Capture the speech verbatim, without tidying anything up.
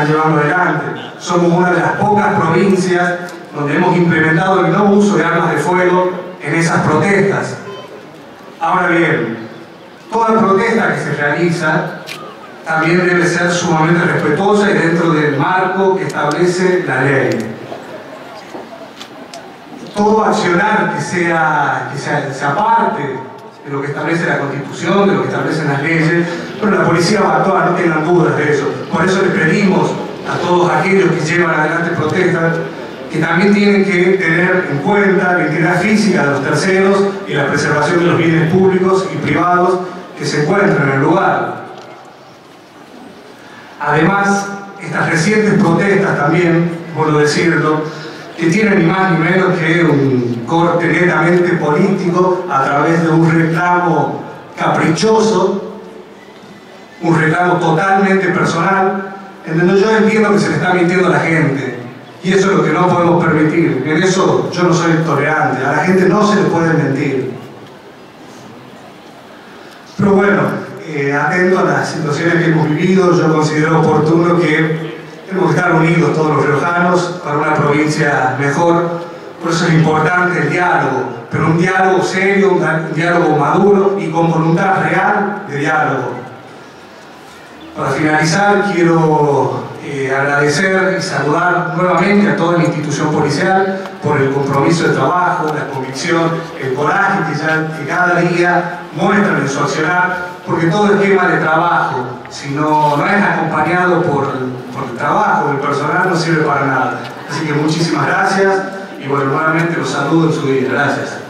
están llevando adelante. Somos una de las pocas provincias donde hemos implementado el no uso de armas de fuego en esas protestas. Ahora bien, toda protesta que se realiza también debe ser sumamente respetuosa y dentro del marco que establece la ley. Todo accionar que sea, que sea, sea parte de lo que establece la Constitución, de lo que establecen las leyes, pero la policía va a actuar, no tengan dudas de eso. Por eso les pedimos a todos aquellos que llevan adelante protestas que también tienen que tener en cuenta la integridad física de los terceros y la preservación de los bienes públicos y privados que se encuentran en el lugar. Además, estas recientes protestas también, por decirlo, que tienen ni más ni menos que un corte netamente político a través de un reclamo caprichoso, un reclamo totalmente personal, en donde yo entiendo que se le está mintiendo a la gente, y eso es lo que no podemos permitir. En eso yo no soy tolerante, a la gente no se le puede mentir. Pero bueno, eh, atento a las situaciones que hemos vivido, yo considero oportuno que tenemos que estar unidos todos los riojanos para una provincia mejor. Por eso es importante el diálogo, pero un diálogo serio, un diálogo maduro y con voluntad real de diálogo. Para finalizar, quiero eh, agradecer y saludar nuevamente a toda la institución policial por el compromiso de trabajo, la convicción, el coraje que, ya, que cada día muestran en su accionar, porque todo esquema de trabajo, si no, no es acompañado por, por el trabajo del personal, no sirve para nada. Así que muchísimas gracias y bueno, nuevamente los saludo en su día. Gracias.